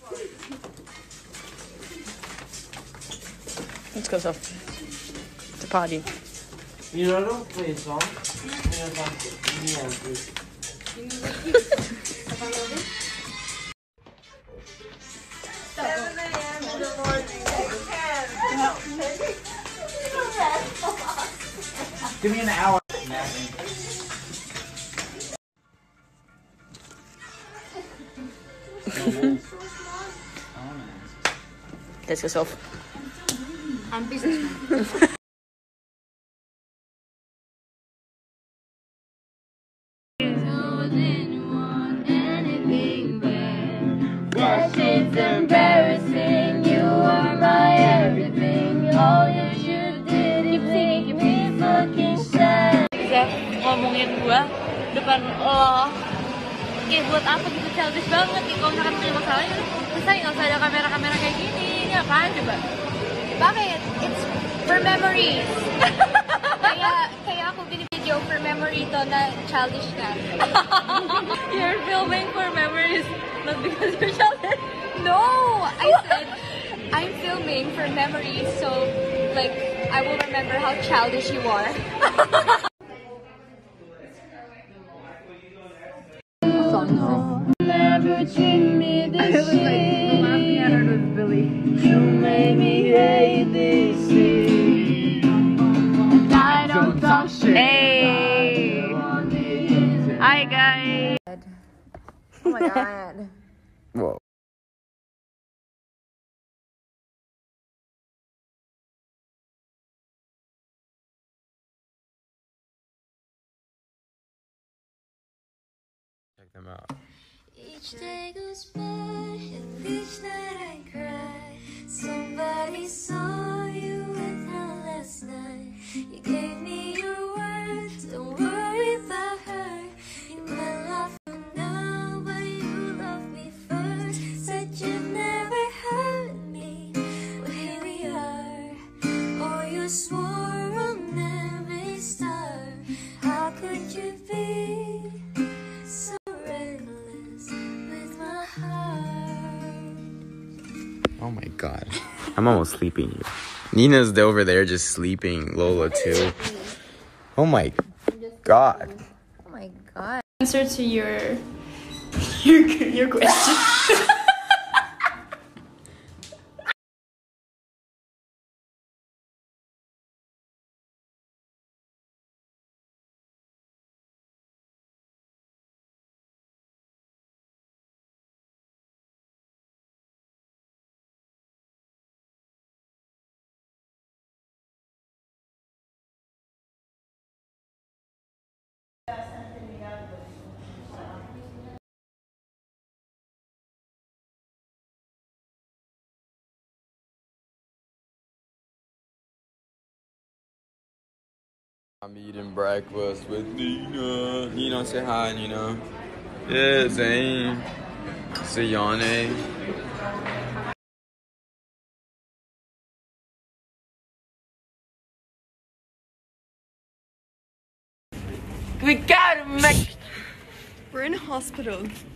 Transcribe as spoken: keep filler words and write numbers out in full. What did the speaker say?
Let's go, Soph. It's a party. You know, don't play a song. seven a m in the morning. Give me an hour. Let's go, Soph. I'm businessman. It's embarrassing, you are my everything. All you should do is make me fucking sad. Bisa ngomongin gua depan lo. Kayak buat apa gitu, childish banget nih. Kalau misalkan punya masalahnya, bisa nggak usah ada kamera-kamera kayak gini. Ini apaan coba? Bakit? It's for memories. kaya, kaya ako binibidyo for memory to na childish ka. You're filming for memories, not because you're childish. No! I said, I'm filming for memories, so, like, I will remember how childish you are. Never treat me this way. You made me hate this shit. And I don't talk shit. Hey! Hi guys! Oh my god. Whoa. Check them out. Each day goes by, and each night I cry. Somebody saw you with her last night. You gave me your word, don't worry about her. You might love her now, but you love me first. Said you'd never hurt me, well here we are. Oh, you swore I'll never start. How could you be so reckless with my heart? Oh my god. I'm almost sleeping here. Nina's over there just sleeping. Lola too. Oh my god. Oh my god. Answer to your your your question. I'm eating breakfast with Nina. Nina, say hi, Nina. Yeah, Zane. Say Yane. We gotta make. We're in a hospital.